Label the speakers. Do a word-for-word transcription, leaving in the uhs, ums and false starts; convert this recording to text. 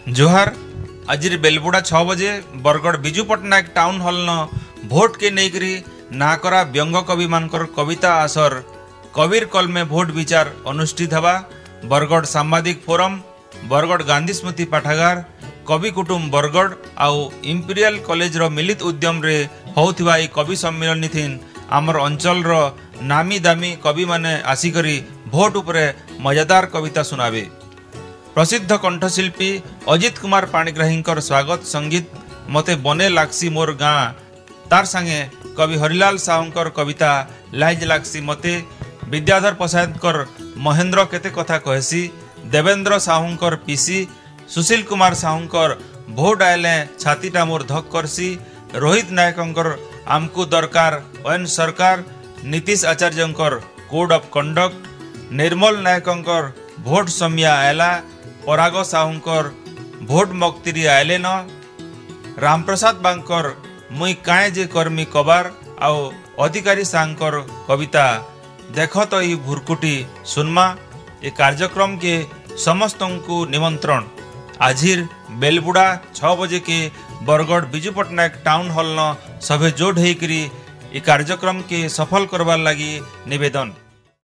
Speaker 1: जोहार आज बेलबुड़ा छः बजे बरगढ़ विजु पट्टनायक टाउन हॉल न भोट के नहींकरी नाकरा व्यंग कवि मानकर कविता आसर कविर कल में भोट विचार अनुष्ठित हवा। बरगढ़ सांबादिक फोरम, बरगढ़ गांधी स्मृति पाठागार, कवि कुटुंब बरगढ़ आउ इंपीरियल कॉलेज रो मिलित उद्यम रे होउथिबा ई कवि सम्मेलन थिन आमर अंचल रो नामी दामी कवि माने आसिकरी भोट उपरे मजादार कविता सुनाबे। प्रसिद्ध कंठशिल्पी अजित कुमार पाणिग्राही स्वागत संगीत मते बने लागसी मोर गाँ तार संगे कवि हरिलाल साहूंकर कविता लाइज लागसी मते, विद्याधर प्रसादकर महेंद्र केते कथा कहसी, देवेंद्र साहूंकर पीसी, सुशील कुमार साहूंकर भोट आयले छातीटा मोर धक करसी, रोहित नायकंकर आमकु दरकार ओएन सरकार, नीतीश आचार्यंकर कोड ऑफ कंडक्ट, निर्मल नायकंकर भोट समिया आयला, पराग साहूंकर भोट मक्तिरी आयले न, रामप्रसाद बांकर मुई काए जे कर्मी कबार आउ अधिकारी सांकर कविता देख तो ई भुरकुटी सुनमा। ए कार्यक्रम के समस्तंकु निमंत्रण आजिर बेलबुड़ा छः बजे के बरगढ़ विजु पट्टनायक टाउन हॉल न सभे जोड़ होकरी ए कार्यक्रम के सफल करवार लगी निवेदन।